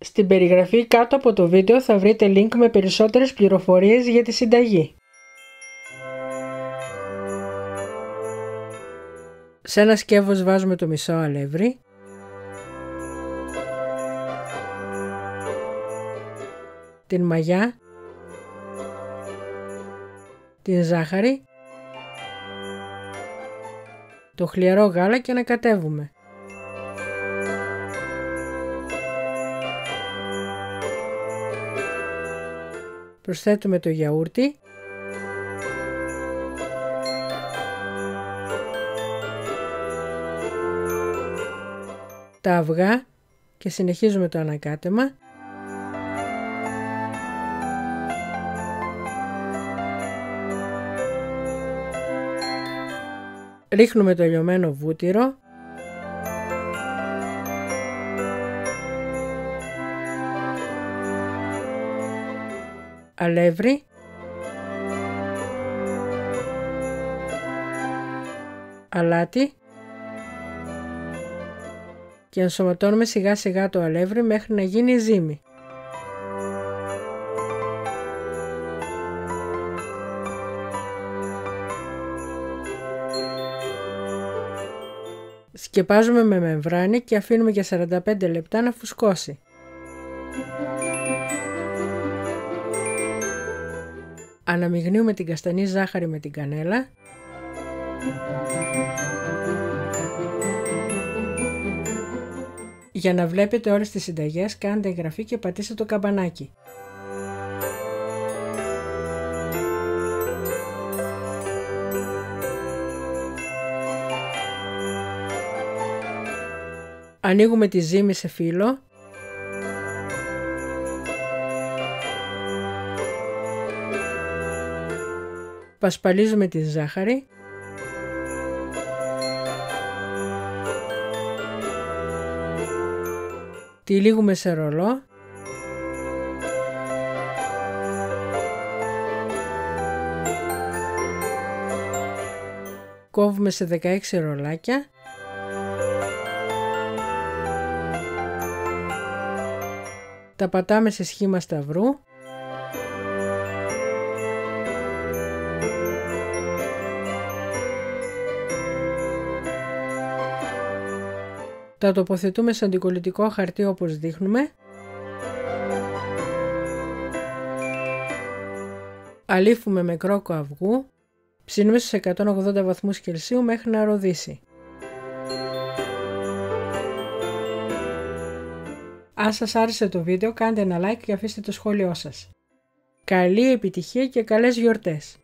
Στην περιγραφή κάτω από το βίντεο θα βρείτε link με περισσότερες πληροφορίες για τη συνταγή. Σε ένα σκεύος βάζουμε το μισό αλεύρι, την μαγιά, την ζάχαρη, το χλιαρό γάλα και ανακατεύουμε. Προσθέτουμε το γιαούρτι, τα αυγά και συνεχίζουμε το ανακάτεμα. Ρίχνουμε το λιωμένο βούτυρο, αλεύρι, αλάτι και ενσωματώνουμε σιγά σιγά το αλεύρι μέχρι να γίνει ζύμη. Σκεπάζουμε με μεμβράνη και αφήνουμε για 45 λεπτά να φουσκώσει. Αναμειγνύουμε την καστανή ζάχαρη με την κανέλα. Για να βλέπετε όλες τις συνταγές κάντε εγγραφή και πατήστε το καμπανάκι. Ανοίγουμε τη ζύμη σε φύλλο. Πασπαλίζουμε τη ζάχαρη. Τυλίγουμε σε ρολό. Κόβουμε σε 16 ρολάκια. Τα πατάμε σε σχήμα σταυρού. Τα τοποθετούμε σε αντικολλητικό χαρτί όπως δείχνουμε. Αλείφουμε με κρόκο αυγού. Ψήνουμε στους 180 βαθμούς Κελσίου μέχρι να ροδίσει. Αν σας άρεσε το βίντεο κάντε ένα like και αφήστε το σχόλιο σας. Καλή επιτυχία και καλές γιορτές!